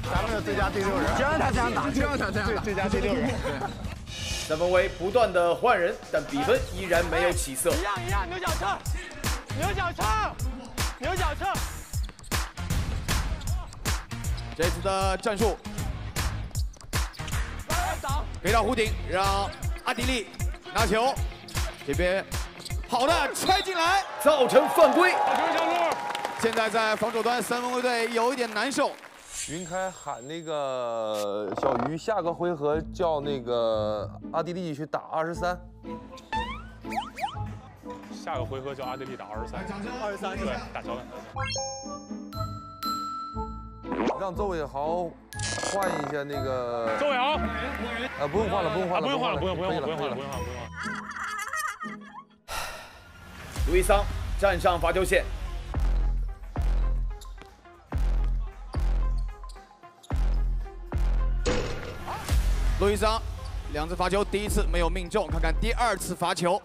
咱们的最佳第六人， 就让他这样打， 就让他这样打，最佳第六人。 三分卫不断的换人，但比分依然没有起色。 一样，牛角撤，牛角撤，牛角撤。 这次的战术，给到弧顶，让阿迪力拿球，这边好的揣进来，造成犯规。现在在防守端，三分卫队有一点难受。 云开喊那个小鱼，下个回合叫那个阿迪力去打23。 下个回合叫阿迪力打23，对，打桥段。 让周伟豪换一下那个。 周伟豪， 不用换了，不用换了， 不用换了，不用换了。 路易桑站上罚球线。 路易桑2次罚球，第一次没有命中，看看第2次罚球。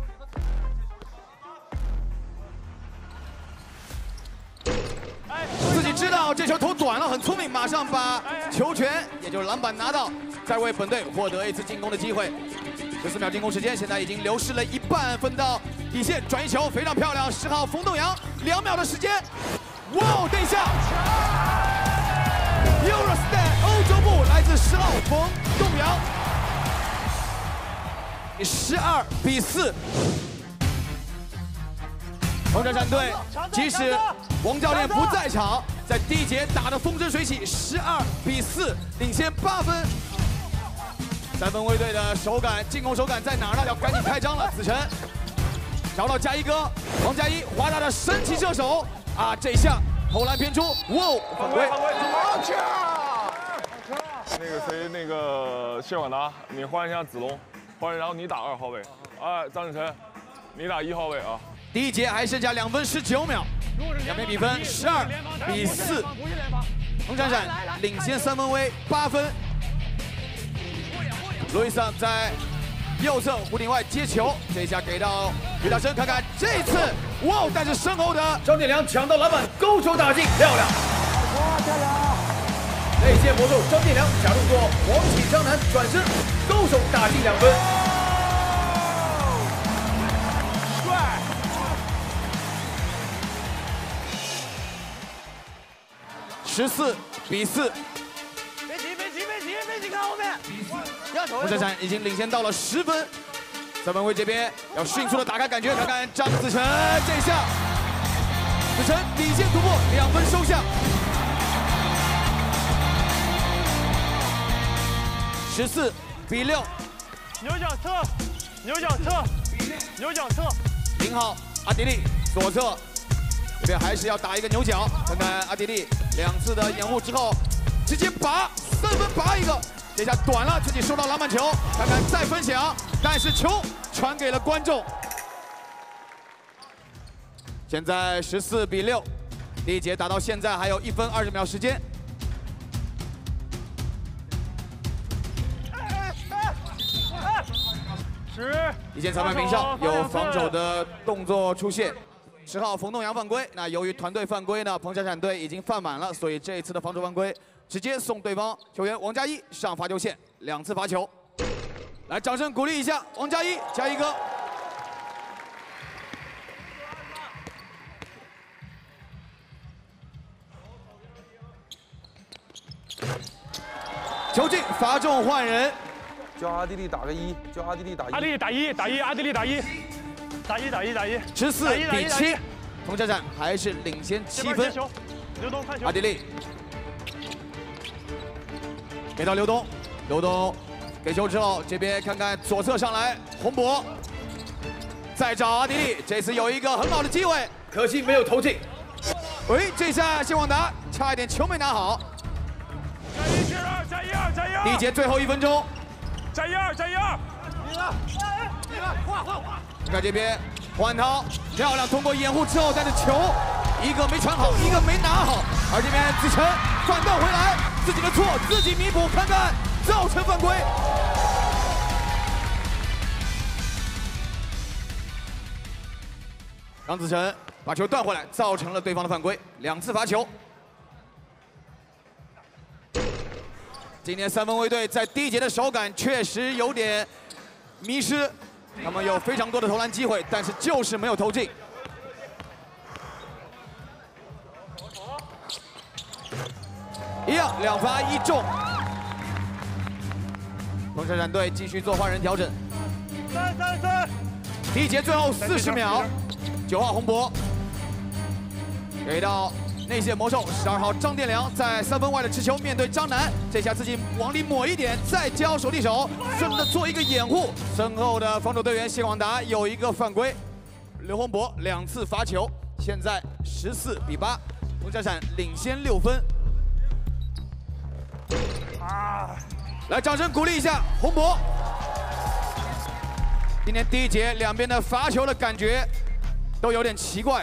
自己知道这球投短了，很聪明，马上把球权，也就是篮板拿到，再为本队获得一次进攻的机会。14秒进攻时间，现在已经流失了一半，分到底线，转移球非常漂亮。10号冯栋阳2秒的时间，哇，等一下 ，Eurostep 欧洲部来自10号冯栋阳，12比4。红衫战队即使王教练不在场，在第一节打得风生水起，12比4，领先8分。三分卫队的手感，进攻手感在哪儿呢？要赶紧开张了。子晨找到嘉一哥，王嘉一，华大的神奇射手啊！这一下投篮偏出，哇，犯规！ 那个谁，那个谢广达，你换一下子龙，然后你打2号位。哎，张子晨，你打1号位啊。 第一节还剩下2分19秒，两边比分12比4，红闪闪领先三分卫8分。路易桑在右侧弧顶外接球，这一下给到于大生，看看这次，哇！但是身后的张建良抢到篮板，勾手打进，漂亮！ 哇，漂亮！ 内线魔兽张建良假动作，黄起张楠转身勾手打进2分。 14比4， 别急，看后面。 红闪闪已经领先到了10分，三分卫这边要迅速的打开感觉，看看张子晨这一下，子晨底线突破2分收下，14比6， 牛角撤 0号阿迪力左侧。 这边还是要打一个牛角，看看阿迪力2次的掩护之后，直接拔3分拔一个，这下短了，自己收到篮板球，看看再分享，但是球传给了观众。现在14比6，第一节打到现在还有1分20秒时间。一线裁判屏上有防守的动作出现。 10号冯栋阳犯规，那由于团队犯规呢，彭闪闪队已经犯满了，所以这一次的防守犯规直接送对方球员王嘉一上罚球线，2次罚球。来，掌声鼓励一下王嘉一，嘉一哥。球进，罚中换人， 叫阿迪力打个1，叫阿迪力打1。 阿迪力打1，阿迪力打1。 打1 14比7，彭闪闪还是领先7分。 刘东看球， 阿迪力给到刘东，刘东给球之后，这边看看左侧上来洪博，再找阿迪力，这次有一个很好的机会，可惜没有投进。喂，这下谢广达差一点球没拿好。 加1！ 第一节最后1分钟， 加1！ 你看这边黄安涛漂亮，通过掩护之后，但是球一个没传好，一个没拿好，而这边子晨反倒回来，自己的错自己弥补，看看造成犯规。让子晨把球断回来，造成了对方的犯规，2次罚球。 今年三分卫队在第一节的手感确实有点迷失，他们有非常多的投篮机会，但是就是没有投进。一样2罚1中。风车战队继续做换人调整。 3， 第一节最后40秒，9号洪博给到内线魔兽12号张殿良在3分外的持球，面对张楠，这下自己往里抹一点，再交手递手，顺着做一个掩护。身后的防守队员谢广达有一个犯规，刘洪博2次罚球，现在14比8，风车闪领先6分。来，掌声鼓励一下洪博。今天第一节两边的罚球的感觉都有点奇怪，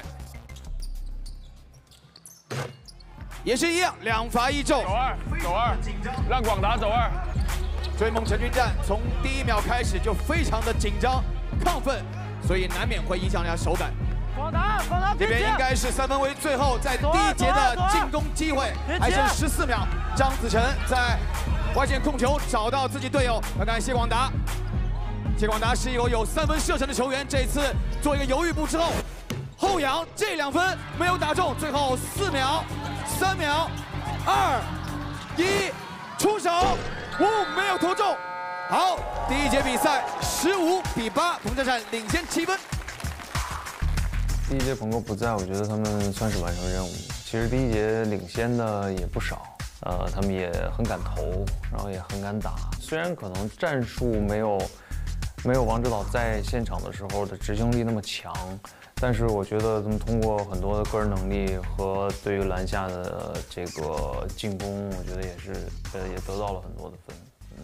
也是一样2罚1中。 走二，让广达走2。 追梦成军战从第1秒开始就非常的紧张、亢奋，所以难免会影响一下手感。 广达， 这边应该是3分卫最后在第一节的进攻机会，还剩14秒。张子晨在外线控球找到自己队友，看看谢广达。谢广达是一个有3分射程的球员，这次做一个犹豫步之后，后仰这2分没有打中，最后4秒、3秒、2、1，出手，5没有投中。好，第一节比赛15比8，彭正善领先7分。 第一节鹏哥不在，我觉得他们算是完成任务。其实第一节领先的也不少，他们也很敢投，然后也很敢打。虽然可能战术没有王指导在现场的时候的执行力那么强，但是我觉得他们通过很多的个人能力和对于篮下的这个进攻，我觉得也是也得到了很多的分。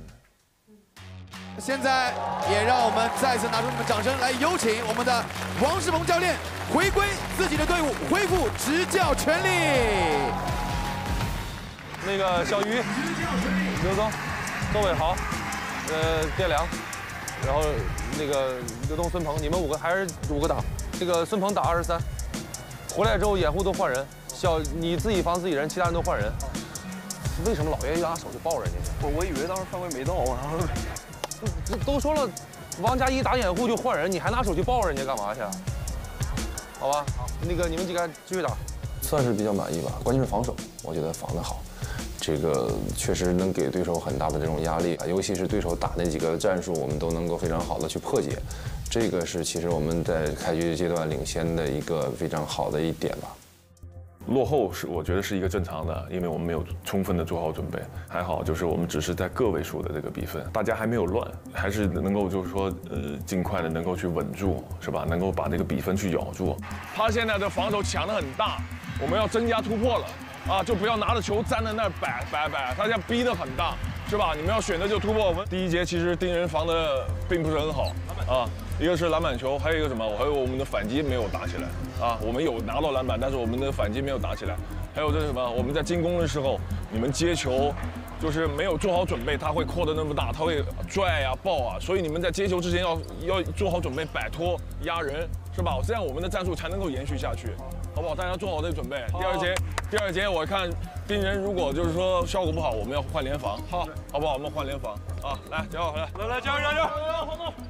现在也让我们再次拿出你们掌声来，有请我们的王世鹏教练回归自己的队伍，恢复执教权利。 那个小鱼、刘宗、周伟豪、殿良，然后那个刘东、孙鹏，你们5个还是5个打。这个孙鹏打23，回来之后掩护都换人，你自己防自己人，其他人都换人。为什么老愿意拿手就抱人家？ 我以为当时犯规没到啊。 都说了，王佳一打掩护就换人，你还拿手去抱人家干嘛去？好吧，那个你们几个继续打， 算是比较满意吧。关键是防守，我觉得防得好，这个确实能给对手很大的这种压力，尤其是对手打那几个战术，我们都能够非常好的去破解。这个是其实我们在开局阶段领先的一个非常好的一点吧。 落后我觉得是一个正常的，因为我们没有充分的做好准备。还好就是我们只是在个位数的这个比分，大家还没有乱，还是能够就是说尽快的能够去稳住，是吧？能够把这个比分去咬住。他现在的防守抢得很大，我们要增加突破了啊！就不要拿着球站在那儿摆，他现在逼得很大，是吧？你们要选择就突破。我们第一节其实盯人防的并不是很好啊。一个是篮板球，还有一个什么？还有我们的反击没有打起来啊！我们有拿到篮板，但是我们的反击没有打起来。还有这是什么？我们在进攻的时候，你们接球就是没有做好准备，他会扩得那么大，他会拽啊、抱啊，所以你们在接球之前要做好准备，摆脱压人，是吧？这样我们的战术才能够延续下去，好不好？大家做好这个准备。第二节我看盯人，如果就是说效果不好，我们要换联防，好不好？我们换联防啊！来，加油，来，加油！